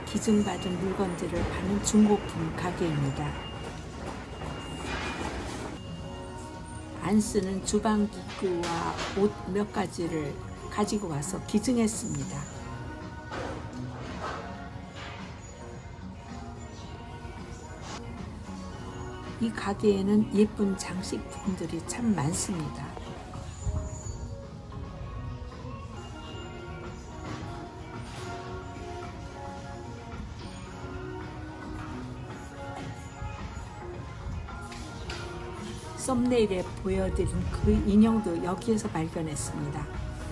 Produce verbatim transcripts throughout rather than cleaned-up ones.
기증받은 물건들을 파는 중고품 가게입니다. 안 쓰는 주방기구와 옷 몇 가지를 가지고 와서 기증했습니다. 이 가게에는 예쁜 장식품들이 참 많습니다. 썸네일에 보여드린 그 인형도 여기에서 발견했습니다.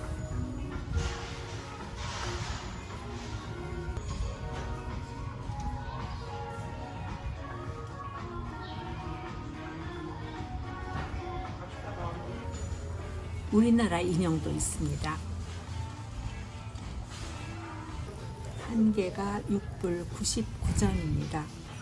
우리나라 인형도 있습니다. 한 개가 육 불 구십구 전입니다.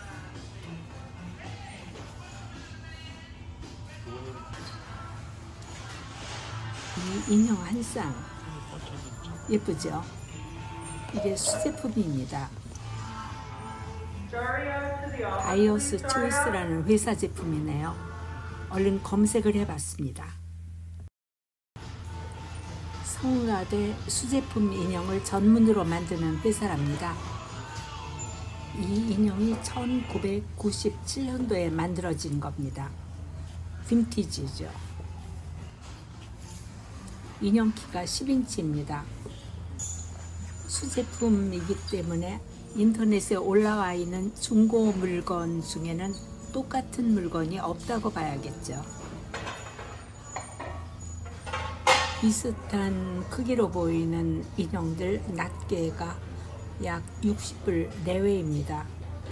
이 인형 한 쌍 예쁘죠? 이게 수제품입니다. 바이어스 초이스라는 회사 제품이네요. 얼른 검색을 해봤습니다. 성가대 수제품 인형을 전문으로 만드는 회사랍니다. 이 인형이 천구백구십칠 년도에 만들어진 겁니다. 빈티지죠. 인형 키가 십 인치입니다. 수제품이기 때문에 인터넷에 올라와 있는 중고 물건 중에는 똑같은 물건이 없다고 봐야겠죠. 비슷한 크기로 보이는 인형들 낱개가 약 육십 불 내외입니다.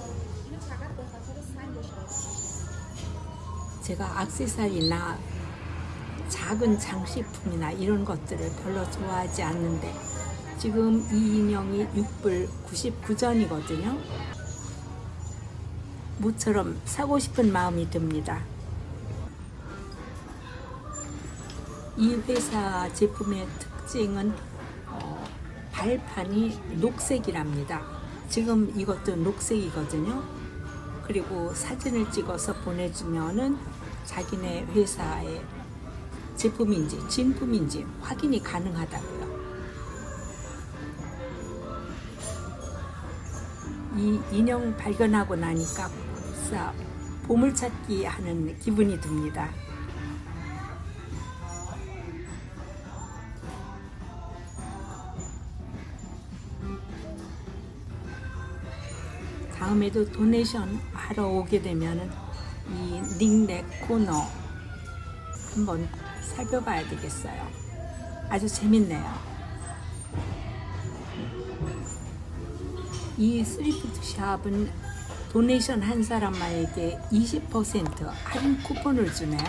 제가 액세서리나 작은 장식품이나 이런 것들을 별로 좋아하지 않는데 지금 이 인형이 육 불 구십구 전이거든요. 모처럼 사고 싶은 마음이 듭니다. 이 회사 제품의 특징은 어, 발판이 녹색이랍니다. 지금 이것도 녹색이거든요. 그리고 사진을 찍어서 보내주면은 자기네 회사의 제품인지 진품인지 확인이 가능하다고요. 이 인형 발견하고 나니까 벌써 보물찾기 하는 기분이 듭니다. 다음에도 도네이션 하러 오게 되면은 이 닉넥 코너 한번 살펴봐야 되겠어요. 아주 재밌네요. 이 스리프트 샵은 도네이션 한 사람에게 이십 퍼센트 할인 쿠폰을 주네요.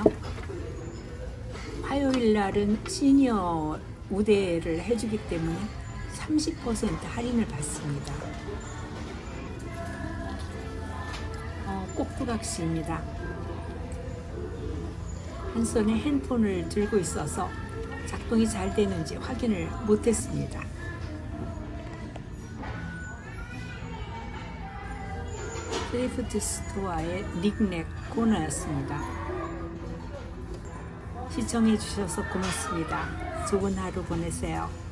화요일 날은 시니어 우대를 해주기 때문에 삼십 퍼센트 할인을 받습니다. 어, 꼭두각시입니다. 한 손에 핸드폰을 들고 있어서 작동이 잘 되는지 확인을 못했습니다. 스리프트 스토어의 닉넥 코너였습니다. 시청해 주셔서 고맙습니다. 좋은 하루 보내세요.